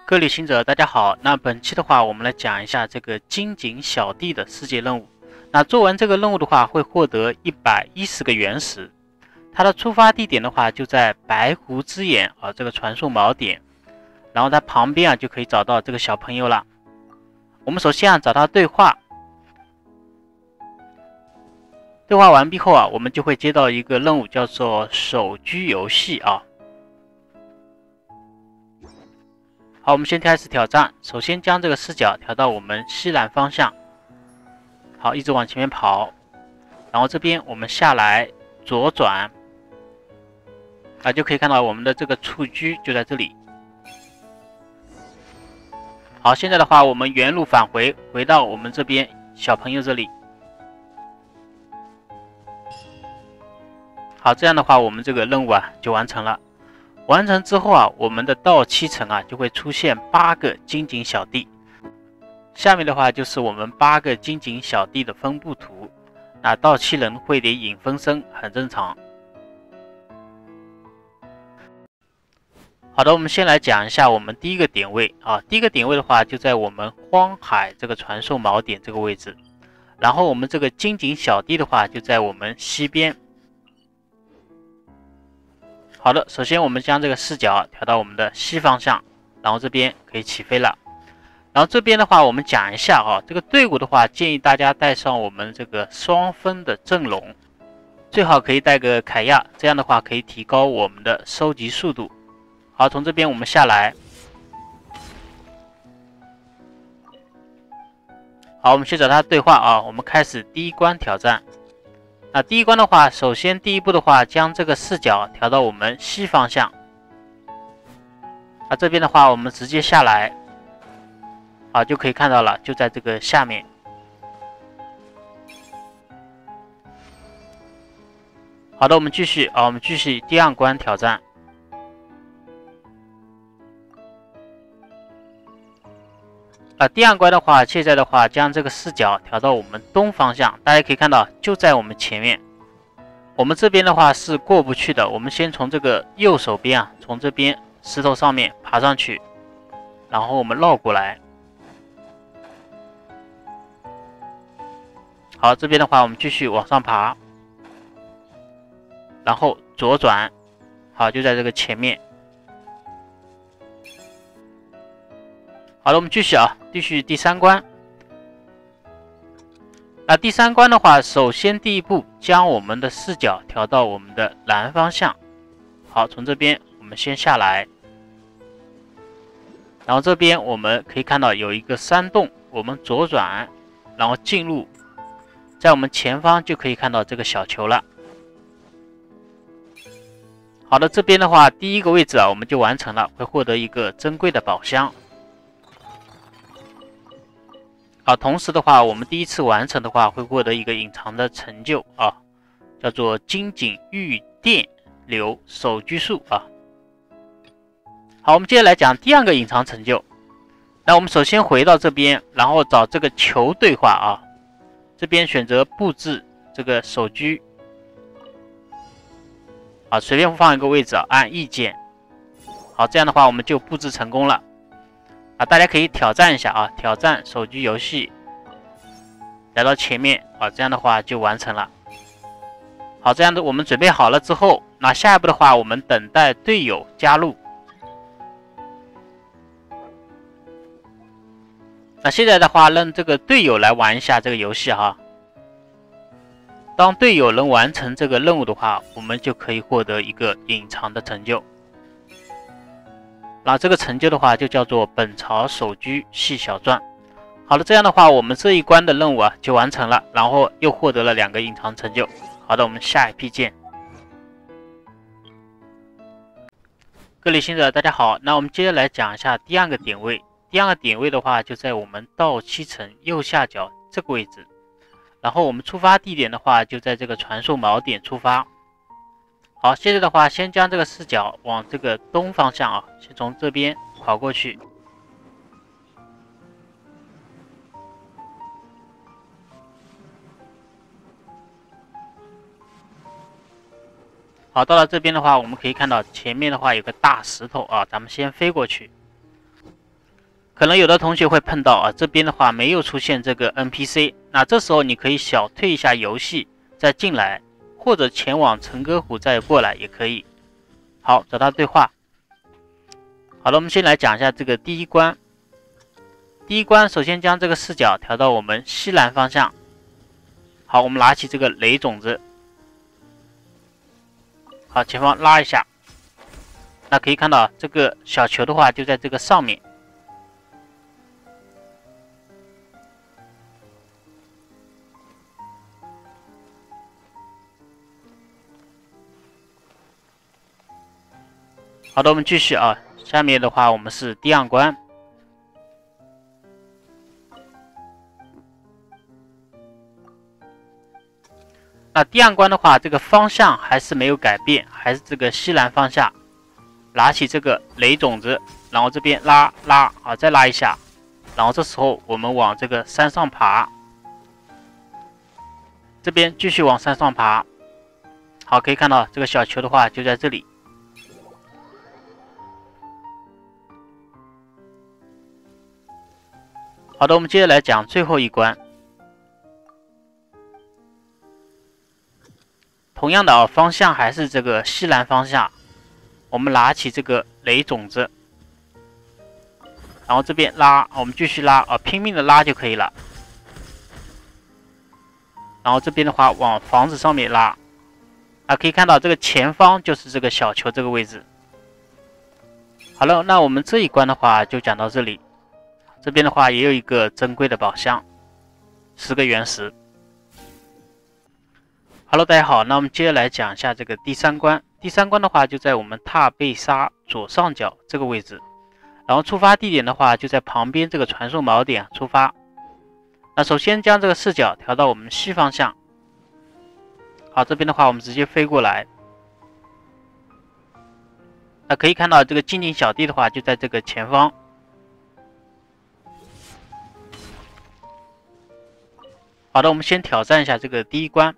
各位旅行者，大家好。那本期的话，我们来讲一下这个金井小弟的世界任务。那做完这个任务的话，会获得110个原石。它的出发地点的话，就在白狐之眼啊这个传送锚点。然后它旁边啊就可以找到这个小朋友了。我们首先啊找他对话，对话完毕后啊，我们就会接到一个任务，叫做手居游戏啊。好，我们先开始挑战。首先将这个视角调到我们西南方向，好，一直往前面跑，然后这边我们下来左转，啊，就可以看到我们的这个蹴居就在这里。好，现在的话，我们原路返回，回到我们这边小朋友这里。好，这样的话，我们这个任务啊就完成了。完成之后啊，我们的到期层啊就会出现8个金井小弟。下面的话就是我们8个金井小弟的分布图。那到期人会点影分身，很正常。好的，我们先来讲一下我们第一个点位啊。第一个点位的话就在我们荒海这个传送锚点这个位置。然后我们这个金井小弟的话就在我们西边。好的，首先我们将这个视角调到我们的西方向，然后这边可以起飞了。然后这边的话，我们讲一下啊，这个队伍的话，建议大家带上我们这个双分的阵容，最好可以带个凯亚，这样的话可以提高我们的收集速度。好，从这边我们下来。好，我们去找他对话啊，我们开始第一关挑战。那第一关的话，首先第一步的话，将这个视角调到我们西方向。这边的话，我们直接下来，就可以看到了，就在这个下面。好的，我们继续我们继续第2关挑战。第2关的话，现在的话将这个视角调到我们东方向，大家可以看到就在我们前面。我们这边的话是过不去的，我们先从这个右手边啊，从这边石头上面爬上去，然后我们绕过来。好，这边的话我们继续往上爬，然后左转，好，就在这个前面。好了，我们继续继续第3关。那第3关的话，首先第一步将我们的视角调到我们的南方向。好，从这边我们先下来，然后这边我们可以看到有一个山洞，我们左转，然后进入，在我们前方就可以看到这个小球了。好的，这边的话第1个位置我们就完成了，会获得一个珍贵的宝箱。好，同时的话，我们第1次完成的话，会获得一个隐藏的成就叫做金井玉电流手居术好，我们接下来讲第2个隐藏成就。那我们首先回到这边，然后找这个球对话这边选择布置这个手居随便放一个位置按意键。好，这样的话我们就布置成功了。大家可以挑战一下挑战手机游戏，来到前面这样的话就完成了。好，这样的我们准备好了之后，那下一步的话，我们等待队友加入。那现在的话，让这个队友来玩一下这个游戏当队友能完成这个任务的话，我们就可以获得一个隐藏的成就。那这个成就的话就叫做本朝手居系小传。好了，这样的话我们这一关的任务就完成了，然后又获得了2个隐藏成就。好的，我们下一批见。各位旅行者大家好，那我们接着来讲一下第2个点位。第2个点位的话就在我们到期层右下角这个位置，然后我们出发地点的话就在这个传送锚点出发。好，现在的话，先将这个视角往这个东方向先从这边跑过去。好，到了这边的话，我们可以看到前面的话有个大石头咱们先飞过去。 可能有的同学会碰到啊，这边的话没有出现这个 NPC， 那这时候你可以小退一下游戏再进来，或者前往陈歌湖再过来也可以。好，找到对话。好了，我们先来讲一下这个第一关。第一关首先将这个视角调到我们西南方向。好，我们拿起这个雷种子。好，前方拉一下。那可以看到这个小球的话就在这个上面。好的，我们继续啊。下面的话，我们是第二关。那第二关的话，这个方向还是没有改变，还是这个西南方向。拿起这个雷种子，然后这边拉啊，再拉一下，然后这时候我们往这个山上爬，这边继续往山上爬。好，可以看到这个小球的话就在这里。好的，我们接着来讲最后一关。同样的啊，方向还是这个西南方向。我们拿起这个雷种子，然后这边拉，我们继续拉啊，拼命的拉就可以了。然后这边的话往房子上面拉，啊，可以看到这个前方就是这个小球这个位置。好了，那我们这一关的话就讲到这里。这边的话也有一个珍贵的宝箱，10个原石。Hello， 大家好，那我们接着来讲一下这个第三关。第三关的话就在我们踏贝沙左上角这个位置，然后出发地点的话就在旁边这个传送锚点出发。那首先将这个视角调到我们西方向。好，这边的话我们直接飞过来。那可以看到这个精灵小弟的话就在这个前方。好的，我们先挑战一下这个第一关。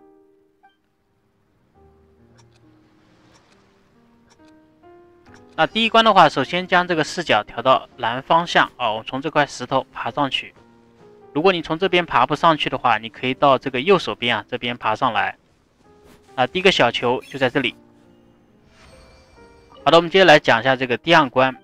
那第一关的话，首先将这个视角调到南方向啊，我从这块石头爬上去。如果你从这边爬不上去的话，你可以到这个右手边啊，这边爬上来。啊，第一个小球就在这里。好的，我们接着来讲一下这个第二关。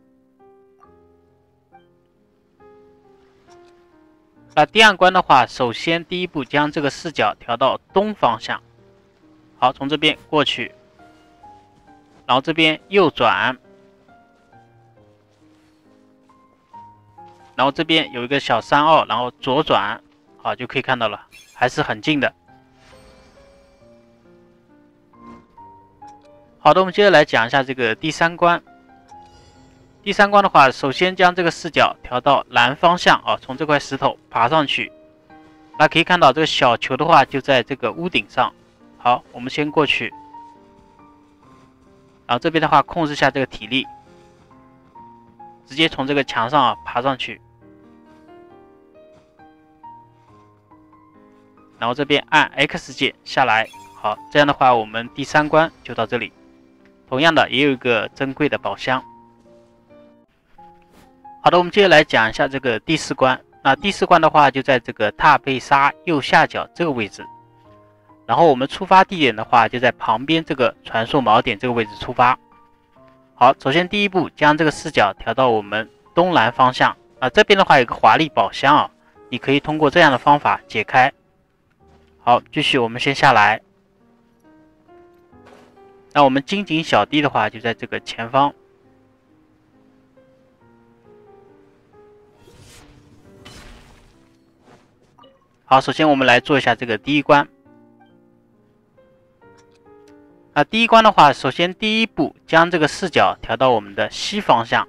那第二关的话，首先第一步将这个视角调到东方向。好，从这边过去。然后这边右转，然后这边有一个小山坳，然后左转，好，就可以看到了，还是很近的。好的，我们接着来讲一下这个第三关。第三关的话，首先将这个视角调到南方向啊，从这块石头爬上去。那可以看到这个小球的话就在这个屋顶上。好，我们先过去。然后这边的话控制一下这个体力，直接从这个墙上爬上去，然后这边按 X 键下来。好，这样的话我们第三关就到这里。同样的也有一个珍贵的宝箱。好的，我们接着来讲一下这个第四关。那第四关的话就在这个踏贝沙右下角这个位置。然后我们出发地点的话就在旁边这个传送锚点这个位置出发。好，首先第一步将这个视角调到我们东南方向啊，这边的话有个华丽宝箱啊，你可以通过这样的方法解开。好，继续我们先下来。那我们金井小弟的话就在这个前方。好，首先我们来做一下这个第一关。那第一关的话，首先第一步将这个视角调到我们的西方向。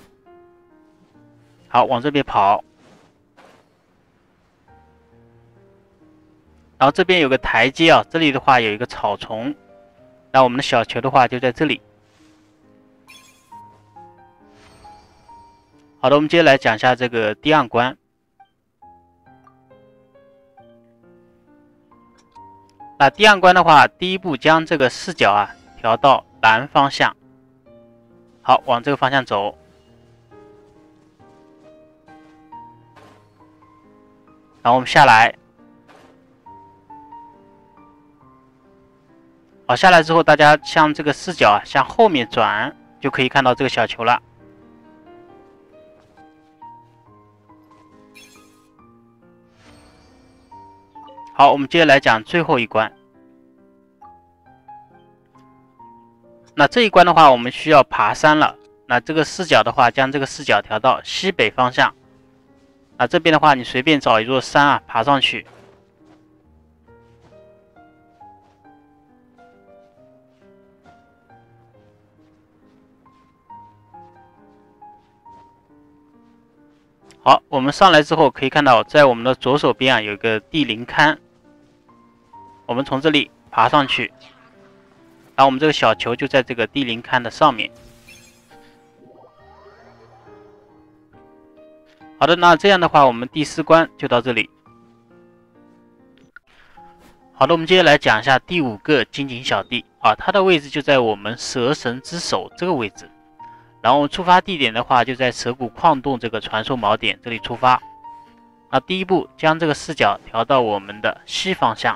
好，往这边跑。然后这边有个台阶啊，这里的话有一个草丛。那我们的小球的话就在这里。好的，我们接着来讲一下这个第二关。那第二关的话，第一步将这个视角啊调到南方向。好，往这个方向走。 然后我们下来，好，下来之后，大家向这个视角向后面转，就可以看到这个小球了。好，我们接着来讲最后一关。那这一关的话，我们需要爬山了。那这个视角的话，将这个视角调到西北方向。那这边的话，你随便找一座山啊，爬上去。好，我们上来之后可以看到，在我们的左手边啊有一个地灵龛，我们从这里爬上去，然后我们这个小球就在这个地灵龛的上面。好的，那这样的话，我们第4关就到这里。好的，我们接着来讲一下第5个金井小弟啊，它的位置就在我们蛇神之手这个位置。然后出发地点的话，就在蛇谷矿洞这个传送锚点这里出发。那第一步，将这个视角调到我们的西方向。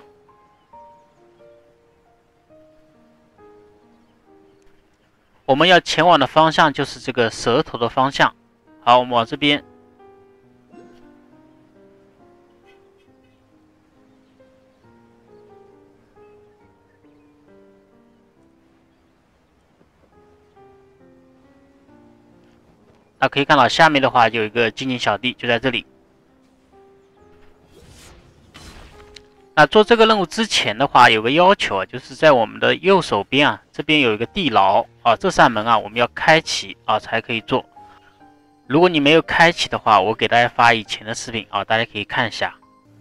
我们要前往的方向就是这个蛇头的方向。好，我们往这边。那可以看到下面的话就有一个金井小弟，就在这里。那做这个任务之前的话，有个要求啊，就是在我们的右手边啊，这边有一个地牢啊，这扇门啊，我们要开启啊才可以做。如果你没有开启的话，我给大家发以前的视频啊，大家可以看一下。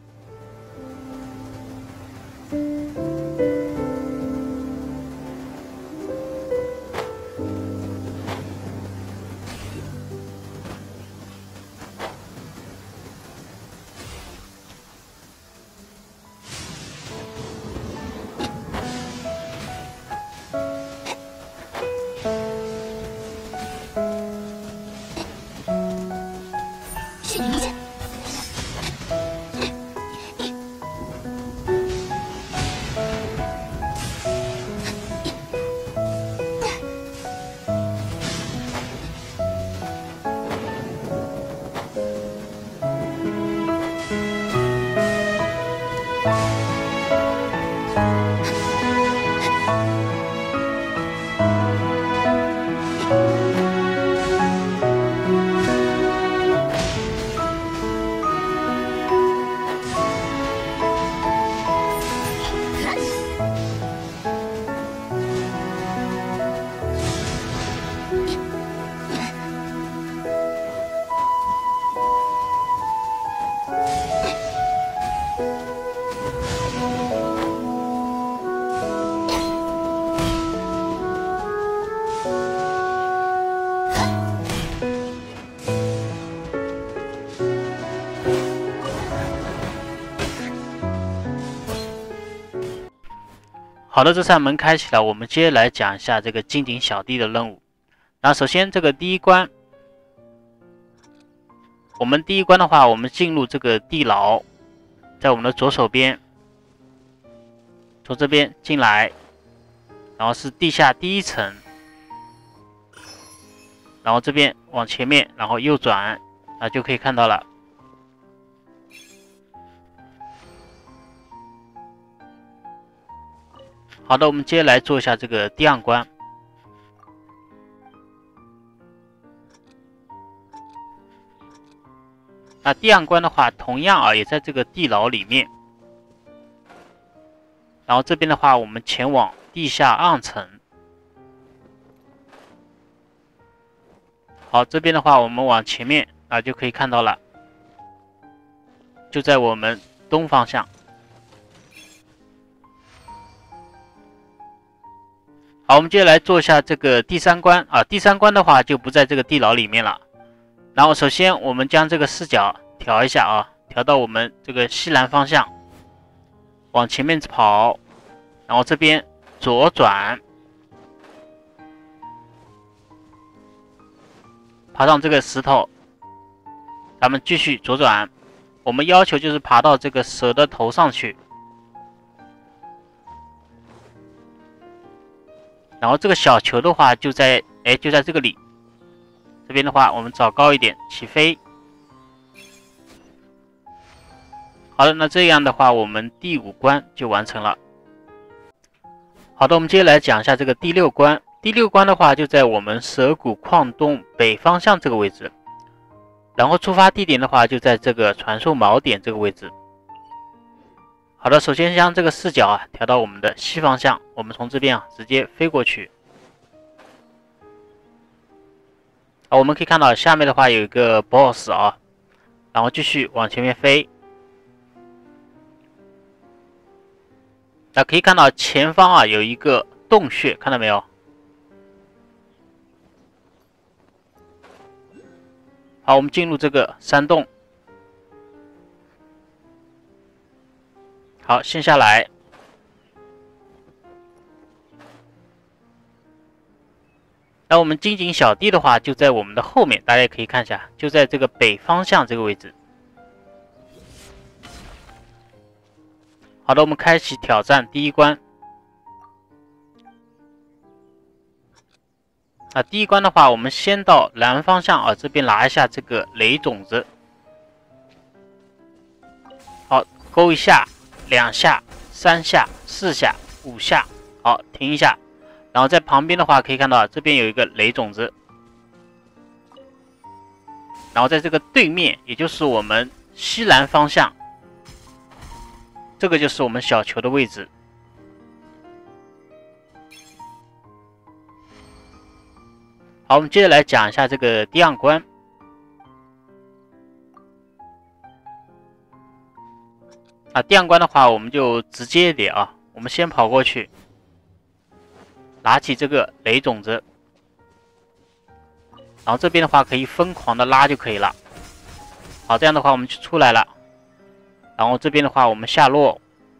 好的，这扇门开启了，我们接着来讲一下这个金井小弟的任务。那首先这个第一关，我们第一关的话，我们进入这个地牢，在我们的左手边，从这边进来，然后是地下第1层，然后这边往前面，然后右转，啊就可以看到了。好的，我们接着来做一下这个第2关。那第2关的话，同样啊，也在这个地牢里面。然后这边的话，我们前往地下2层。好，这边的话，我们往前面啊就可以看到了，就在我们东方向。好，我们接着来做一下这个第3关啊。第3关的话就不在这个地牢里面了。然后首先我们将这个视角调一下啊，调到我们这个西南方向，往前面跑，然后这边左转，爬上这个石头，咱们继续左转， 我们要求就是爬到这个蛇的头上去，然后这个小球的话就在这个里，这边的话我们找高一点起飞。好的，那这样的话我们第5关就完成了。好的，我们接下来讲一下这个第6关。第6关的话就在我们蛇谷矿洞北方向这个位置，然后出发地点的话就在这个传送锚点这个位置。好的，首先将这个视角调到我们的西方向，我们从这边直接飞过去。好，我们可以看到下面的话有一个 BOSS 然后继续往前面飞。那可以看到前方有一个洞穴，看到没有？好，我们进入这个山洞。好，先下来。那我们金井小弟的话就在我们的后面，大家也可以看一下，就在这个北方向这个位置。好的，我们开启挑战第1关。第1关的话，我们先到南方向这边拿一下这个雷种子。好，勾一下、2下、3下、4下、5下。好，停一下。然后在旁边的话，可以看到这边有一个雷种子。然后在这个对面，也就是我们西南方向，这个就是我们小球的位置。好，我们接着来讲一下这个第2关。第2关的话，我们就直接一点我们先跑过去，拿起这个雷种子，然后这边的话可以疯狂的拉就可以了。好，这样的话我们就出来了，然后这边的话我们下落，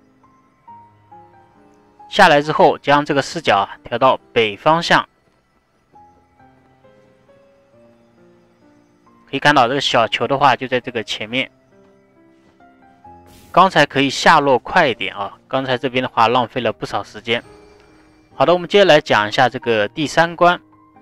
下来之后将这个视角调到北方向。可以看到这个小球的话就在这个前面。刚才可以下落快一点刚才这边的话浪费了不少时间。好的，我们接下来讲一下这个第3关。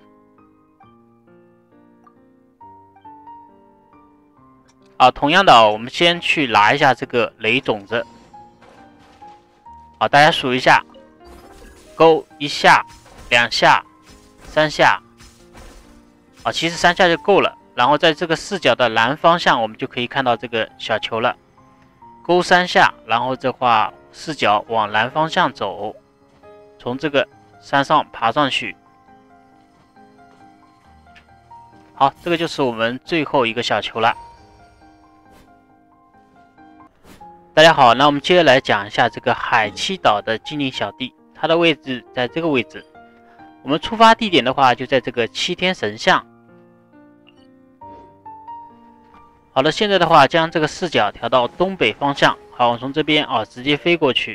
同样的我们先去拿一下这个雷种子。好，大家数一下，勾1下、2下、3下。其实3下就够了。然后在这个视角的南方向，我们就可以看到这个小球了。勾3下，然后这话视角往南方向走，从这个山上爬上去。好，这个就是我们最后一个小球了。大家好，那我们接着来讲一下这个海七岛的精灵小弟，它的位置在这个位置。我们出发地点的话就在这个7天神像。好的，现在的话将这个视角调到东北方向。好，我从这边直接飞过去。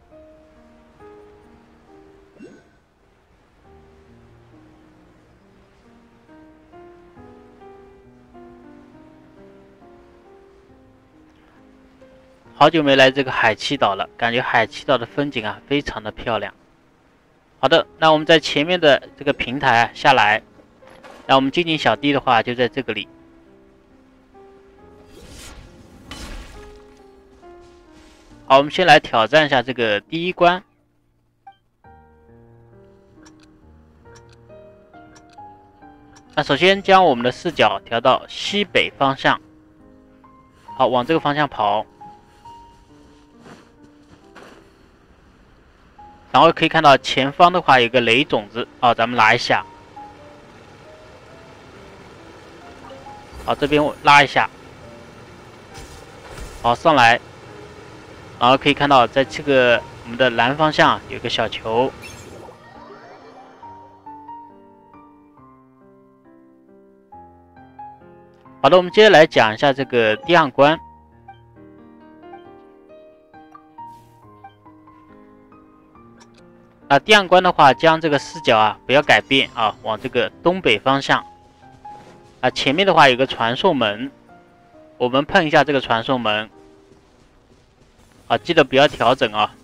好久没来这个海七岛了，感觉海七岛的风景非常的漂亮。好的，那我们在前面的这个平台下来，那我们精灵小弟的话就在这个里。好，我们先来挑战一下这个第1关。那首先将我们的视角调到西北方向，好，往这个方向跑。然后可以看到前方的话有个雷种子，咱们拿一下。好，这边拉一下。好，上来。然后可以看到，在这个我们的南方向有个小球。好的，我们接着来讲一下这个第2关。第2关的话，将这个视角不要改变往这个东北方向。前面的话有个传送门， 我们碰一下这个传送门，啊，记得不要调整啊。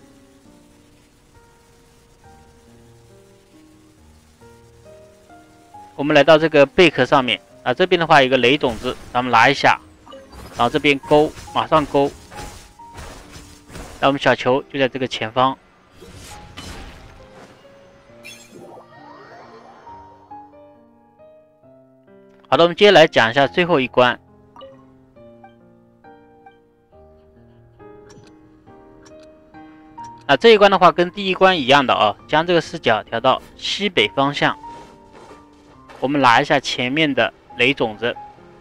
我们来到这个贝壳上面啊，这边的话有个雷种子，咱们拿一下，然后这边勾，马上勾。那我们小球就在这个前方。好的，我们接下来讲一下最后一关。啊，这一关的话跟第一关一样的啊，将这个视角调到西北方向。我们拿一下前面的雷种子，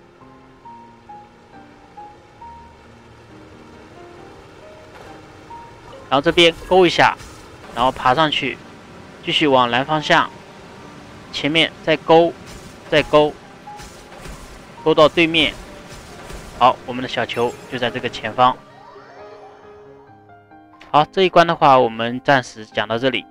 然后这边勾一下，然后爬上去，继续往南方向，前面再勾，再勾，勾到对面。好，我们的小球就在这个前方。好，这一关的话，我们暂时讲到这里。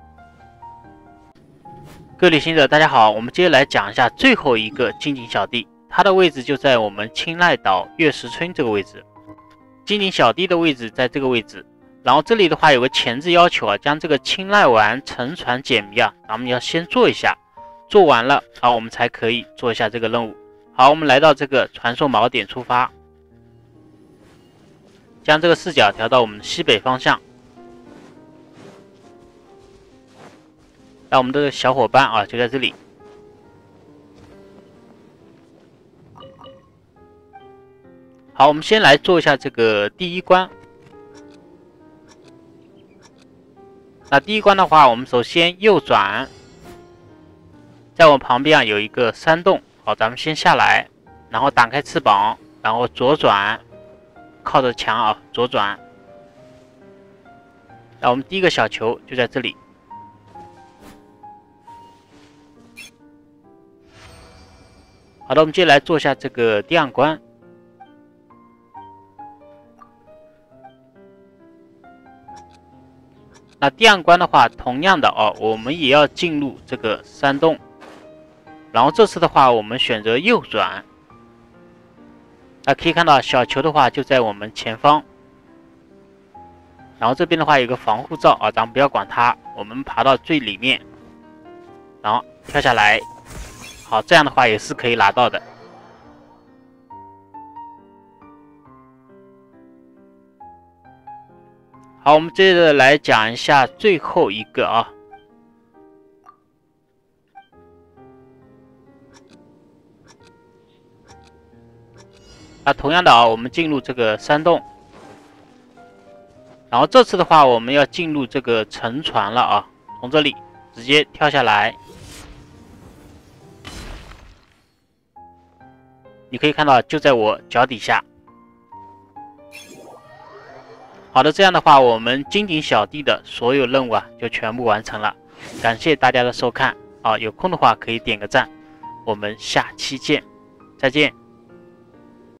各位旅行者，大家好，我们接着来讲一下最后一个金井小弟，它的位置就在我们青濑岛月石村这个位置。金井小弟的位置在这个位置，然后这里的话有个前置要求啊，将这个青濑丸沉船解谜啊，咱们要先做一下，做完了啊，我们才可以做一下这个任务。好，我们来到这个传送锚点出发，将这个视角调到我们西北方向。那我们的小伙伴啊，就在这里。好，我们先来做一下这个第一关。那第一关的话，我们首先右转，在我旁边啊有一个山洞，好，咱们先下来，然后打开翅膀，然后左转，靠着墙啊，左转。那我们第一个小球就在这里。好的，我们接下来做一下这个第二关。那第二关的话，同样的哦，我们也要进入这个山洞，然后这次的话，我们选择右转。那可以看到小球的话就在我们前方，然后这边的话有个防护罩啊，咱们不要管它，我们爬到最里面，然后跳下来。好，这样的话也是可以拿到的。好，我们接着来讲一下最后一个啊。那同样的啊，我们进入这个山洞，然后这次的话，我们要进入这个沉船了啊，从这里直接跳下来。你可以看到，就在我脚底下。好的，这样的话，我们金井小弟的所有任务啊，就全部完成了。感谢大家的收看啊，有空的话可以点个赞，我们下期见，再见。